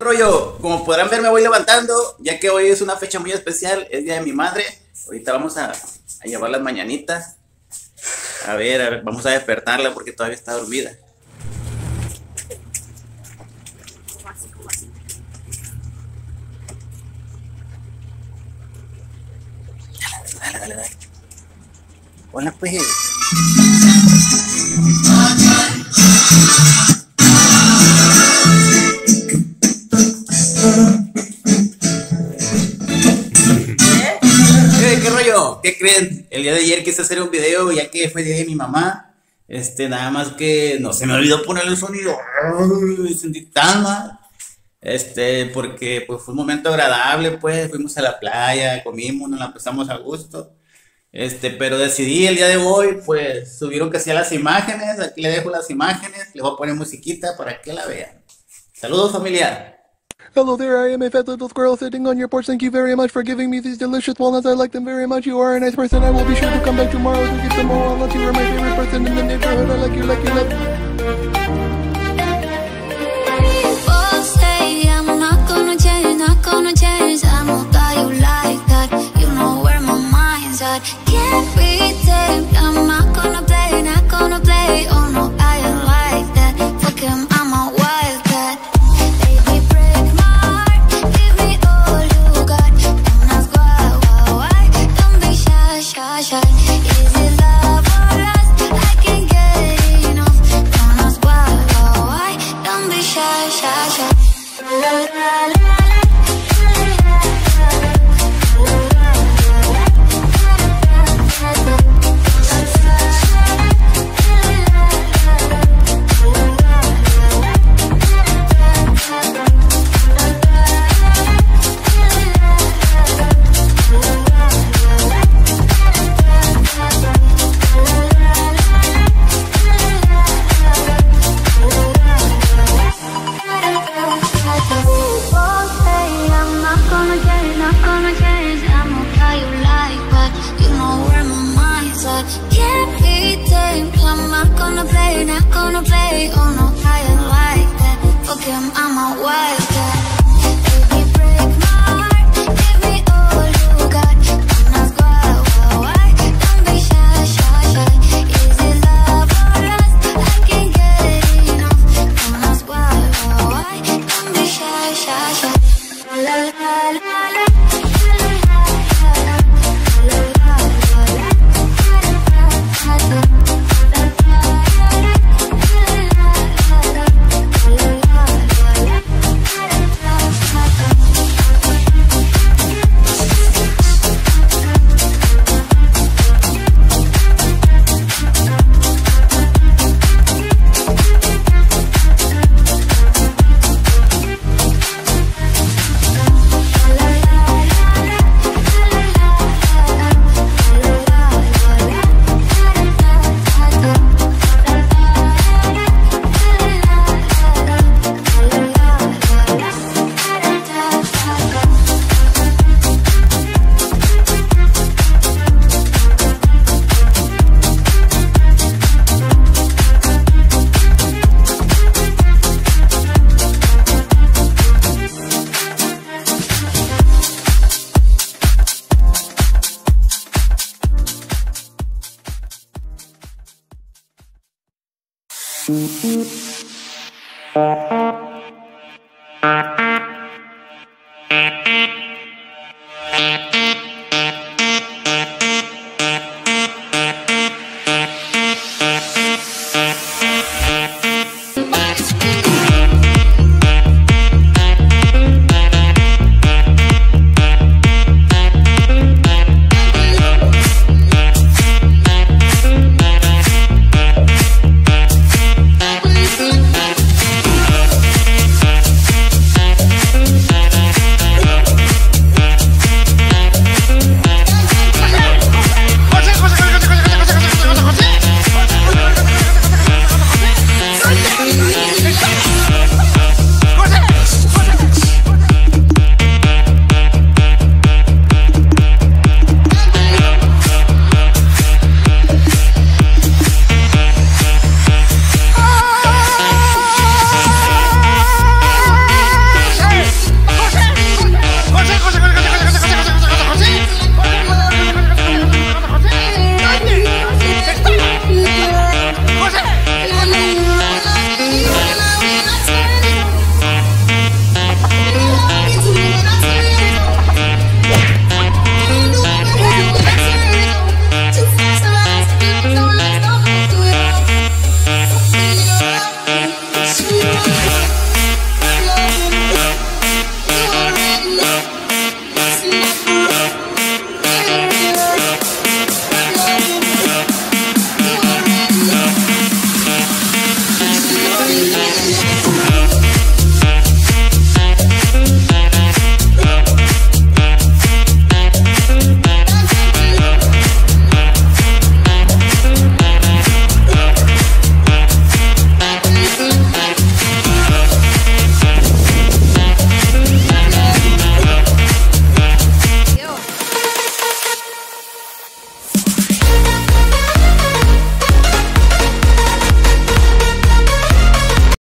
Rollo, como podrán ver me voy levantando, ya que hoy es una fecha muy especial, es día de mi madre. Ahorita vamos a llevar las mañanitas. A ver, vamos a despertarla porque todavía está dormida. Dale. Hola pues. ¿Qué rollo? ¿Qué creen? El día de ayer quise hacer un video ya que fue el día de mi mamá. Nada más que no se me olvidó ponerle el sonido. Me sentí tan mal. Porque pues fue un momento agradable, pues fuimos a la playa, comimos, nos la pasamos a gusto. Pero decidí el día de hoy, pues subieron que hacía las imágenes. Aquí le dejo las imágenes, le voy a poner musiquita para que la vean. Saludos, familiar. Hello there, I am a fat little squirrel sitting on your porch. Thank you very much for giving me these delicious walnuts. I like them very much. You are a nice person. I will be sure to come back tomorrow to get some more walnuts. You are my favorite person in the neighborhood. I like you, like you, like you. People say I'm not gonna change, not gonna change. I'm not that you like that. You know where my mind's at. Can't be tamed. I'm not gonna play, not gonna play. Oh no, I ain't like that. Fuck him, I'm a wildcat. Baby, break my heart. Give me all you got. Don't ask why. Don't be shy. Is it love or lust? I can't get enough. Don't ask why. Don't be shy. La la la. I'm a wildcat. Baby, break my heart. Give me all you got. Don't ask why. Don't be shy. Is it love or lust? I can't get enough. Don't ask why. Don't be shy. La la la. Thank you.